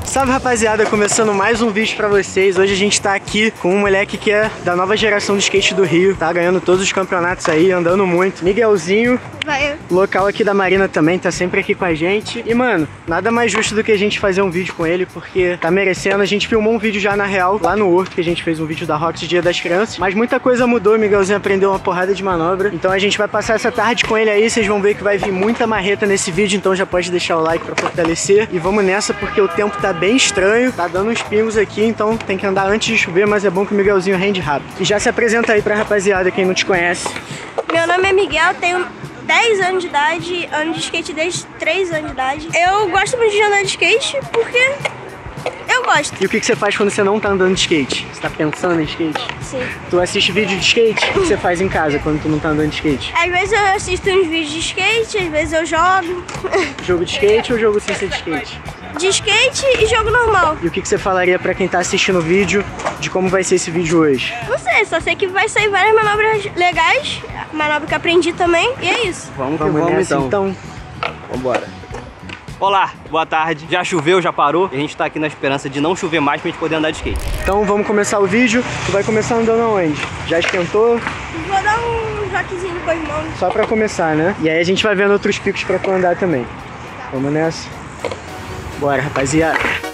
Salve rapaziada, começando mais um vídeo pra vocês. Hoje a gente tá aqui com um moleque que é da nova geração do skate do Rio. Tá ganhando todos os campeonatos aí, andando muito. Miguelzinho, local aqui da Marina também, tá sempre aqui com a gente. E mano, nada mais justo do que a gente fazer um vídeo com ele, porque tá merecendo. A gente filmou um vídeo já na real, lá no Horto, que a gente fez um vídeo da Rox Dia das Crianças. Mas muita coisa mudou, o Miguelzinho aprendeu uma porrada de manobra. Então a gente vai passar essa tarde com ele aí, vocês vão ver que vai vir muita marreta nesse vídeo. Então já pode deixar o like pra fortalecer. E vamos nessa, porque o tempo tá bem estranho, tá dando uns pingos aqui, então tem que andar antes de chover, mas é bom que o Miguelzinho rende rápido. E já se apresenta aí pra rapaziada, quem não te conhece. Meu nome é Miguel, tenho 10 anos de idade, ando de skate desde 3 anos de idade. Eu gosto muito de andar de skate porque eu gosto. E o que você faz quando você não tá andando de skate? Você tá pensando em skate? Sim. Tu assiste vídeo de skate? O que você faz em casa quando tu não tá andando de skate? Às vezes eu assisto uns vídeos de skate, às vezes eu jogo. Jogo de skate ou jogo sem ser de skate? De skate e jogo normal. E o que você falaria pra quem tá assistindo o vídeo de como vai ser esse vídeo hoje? Não sei, só sei que vai sair várias manobras legais, manobra que aprendi também, e é isso. Vamos então. Vambora. Olá, boa tarde. Já choveu, já parou. E a gente tá aqui na esperança de não chover mais pra gente poder andar de skate. Então vamos começar o vídeo. Tu vai começar andando aonde? Já esquentou? Vou dar um joquezinho com as mãos. Só pra começar, né? E aí a gente vai vendo outros picos pra tu andar também. Vamos nessa? Bora, rapaziada.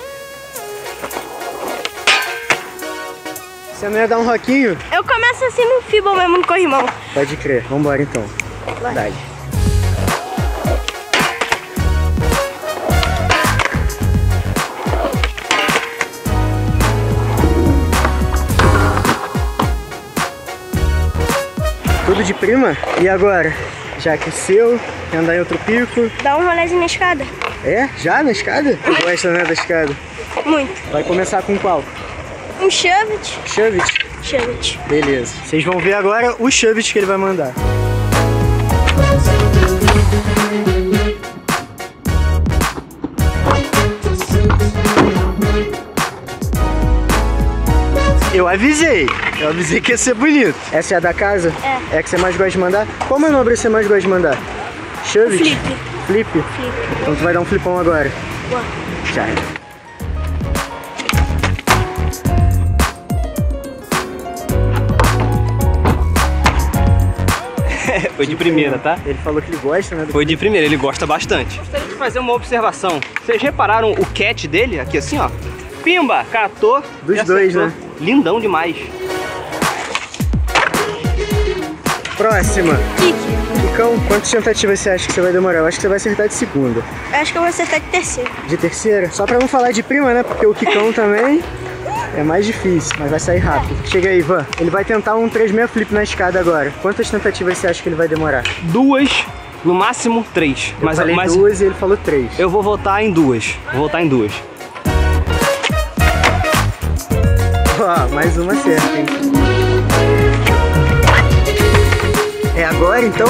Você não ia dar um roquinho? Eu começo assim no fibble mesmo, no corrimão. Pode crer. Vambora então. Verdade. Tudo de prima? E agora? Já aqueceu? Quer andar em outro pico? Dá um rolezinho na escada. É? Já na escada? Tu gosta, né, da escada? Muito. Vai começar com qual? Um shove-it. Shove-it? Shove-it. Beleza. Vocês vão ver agora o shove-it que ele vai mandar. Eu avisei que ia ser bonito. Essa é a da casa? É. É a que você mais gosta de mandar? Qual manobra você mais gosta de mandar? Shove-it? Flip. Flip? Flip. Então tu vai dar um flipão agora. Boa. Já. Foi de primeira, tá? Ele falou que ele gosta, né? Foi de primeira, ele gosta bastante. Gostaria de fazer uma observação. Vocês repararam o catch dele? Aqui assim, ó. Pimba, catou. Dos dois, né? Lindão demais. Próxima. Kick. Kikão, quantas tentativas você acha que você vai demorar? Eu acho que você vai acertar de segunda. Eu acho que eu vou acertar de terceira. De terceira? Só pra não falar de prima, né? Porque o Kikão também é mais difícil, mas vai sair rápido. Chega aí, Ivan. Ele vai tentar um 3/6 flip na escada agora. Quantas tentativas você acha que ele vai demorar? 2, no máximo 3. Eu falei 2 e ele falou 3. Eu vou votar em 2. Vou votar em 2. Ó, mais uma certa, hein? É agora, então?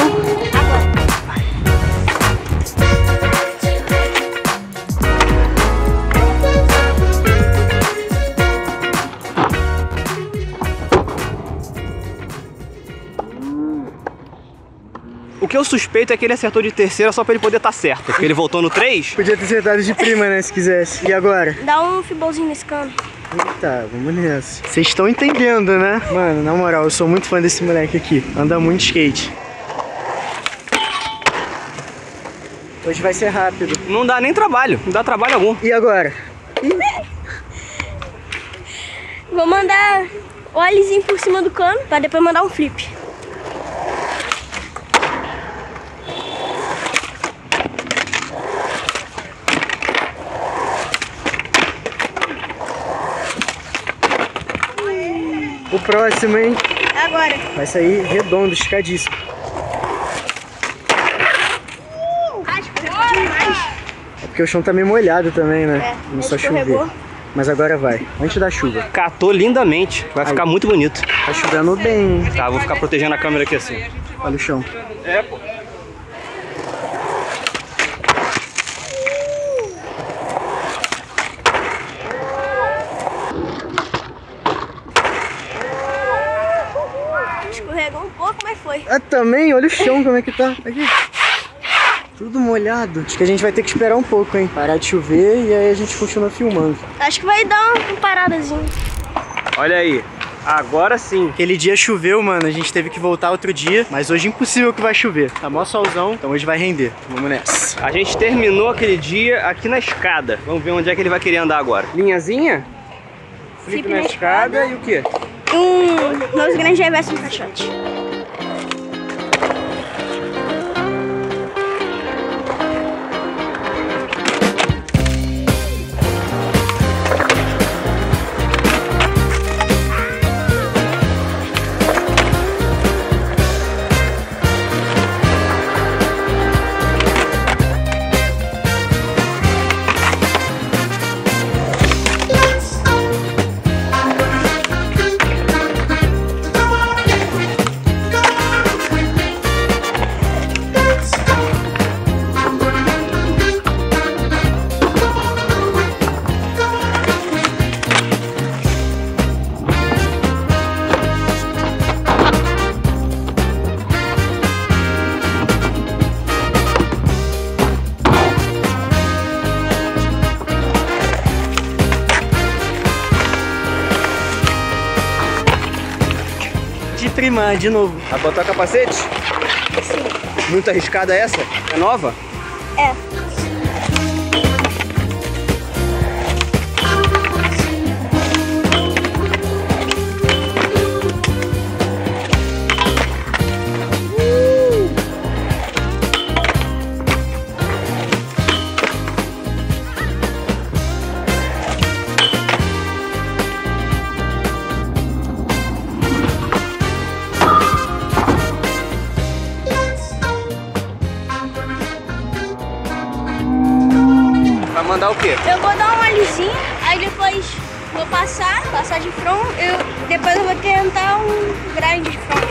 O que eu suspeito é que ele acertou de terceira só pra ele poder estar certo. Porque ele voltou no 3. Podia ter acertado de prima, né? Se quisesse. E agora? Dá um fibblezinho nesse cano. Eita, vamos nessa. Vocês estão entendendo, né? Mano, na moral, eu sou muito fã desse moleque aqui. Anda muito skate. Hoje vai ser rápido. Não dá nem trabalho. Não dá trabalho algum. E agora? Vou mandar o Lzinho por cima do cano pra depois mandar um flip. O próximo, hein? Agora. Vai sair redondo, esticadíssimo. Acho que demais. É porque o chão tá meio molhado também, né? É, não só chover. escorregou. Mas agora vai, antes da chuva. Catou lindamente. Vai ficar muito bonito. Tá chovendo bem. Tá, vou ficar protegendo a câmera aqui assim. Olha o chão. É, pô. Escorregou um pouco, mas foi. Ah, também? Olha o chão como é que tá. Aqui. Tudo molhado. Acho que a gente vai ter que esperar um pouco, hein? Parar de chover e aí a gente continua filmando. Acho que vai dar uma paradazinha. Olha aí. Agora sim. Aquele dia choveu, mano. A gente teve que voltar outro dia. Mas hoje é impossível que vai chover. Tá mó solzão. Então hoje vai render. Vamos nessa. A gente terminou aquele dia aqui na escada. Vamos ver onde é que ele vai querer andar agora. Linhazinha? Flip na escada e o quê? Nós grandes reversos no caixote. Trimar de novo. Vai botar o capacete? Sim. Muito arriscada essa? É nova? É. Mandar o quê? Eu vou dar uma lisinha, aí depois vou passar de front, depois eu vou tentar um grind de front.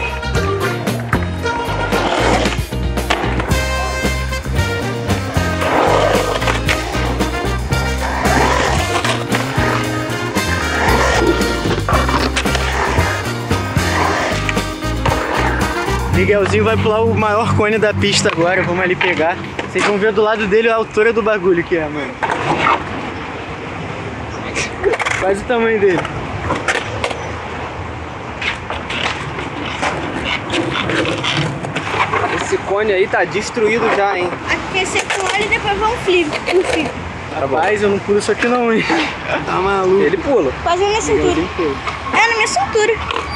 Miguelzinho vai pular o maior cone da pista agora, vamos ali pegar. Vocês vão ver do lado dele a altura do bagulho que é, mano. Quase o tamanho dele. Esse cone aí tá destruído já, hein? Aquecer com óleo e depois vai um flip. Rapaz, eu não pulo isso aqui não, hein? Tá maluco. Ele pula. Quase na minha cintura. É, na minha cintura.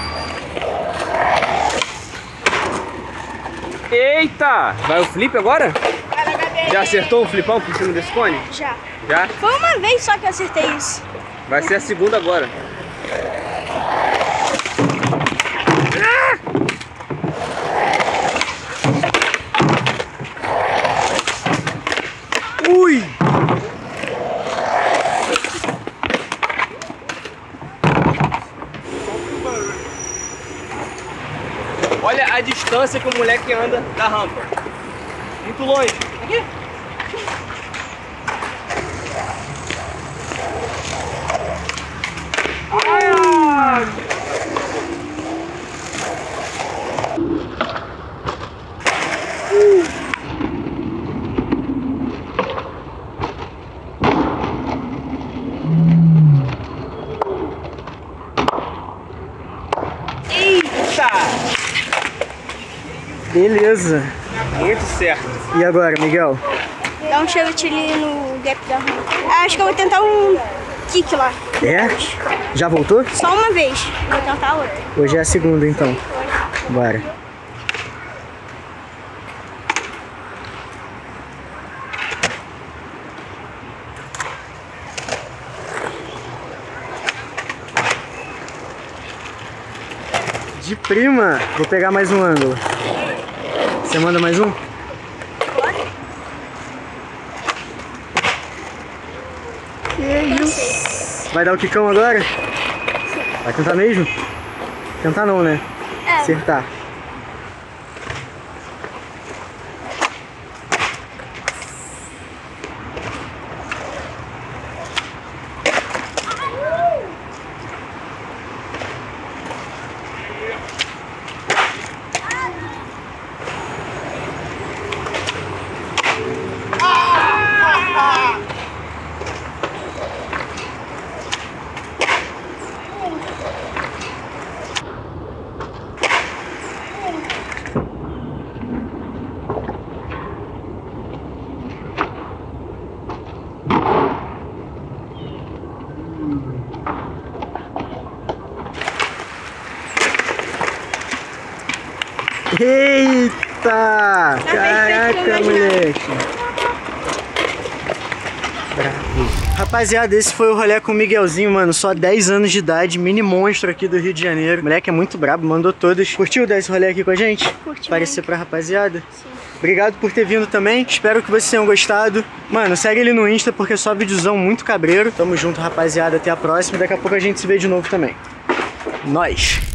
Eita! Vai o flip agora? Já acertou o flipão por cima desse cone? Já. Já? Foi uma vez só que eu acertei isso. Vai ser a segunda agora. Ui! Olha a distância que o moleque anda da rampa. Muito longe. Aqui. Eita! Beleza. Muito certo. E agora, Miguel? Dá um chute ali no gap da rampa. Acho que eu vou tentar um kick lá. É? Já voltou? Só uma vez. Vou tentar outra. Hoje é a segunda, então. Bora. De prima. Vou pegar mais um ângulo. Você manda mais um? Que isso? Vai dar o quicão agora? Vai tentar mesmo? Tentar não, né? É. Acertar. Caraca, moleque! Bravo. Rapaziada, esse foi o rolê com o Miguelzinho, mano. Só 10 anos de idade, mini monstro aqui do Rio de Janeiro. O moleque é muito brabo, mandou todas. Curtiu dar esse rolê aqui com a gente? Curti. Parecer pra rapaziada? Sim. Obrigado por ter vindo também. Espero que vocês tenham gostado. Mano, segue ele no Insta porque é só videozão muito cabreiro. Tamo junto, rapaziada. Até a próxima. Daqui a pouco a gente se vê de novo também. Nós!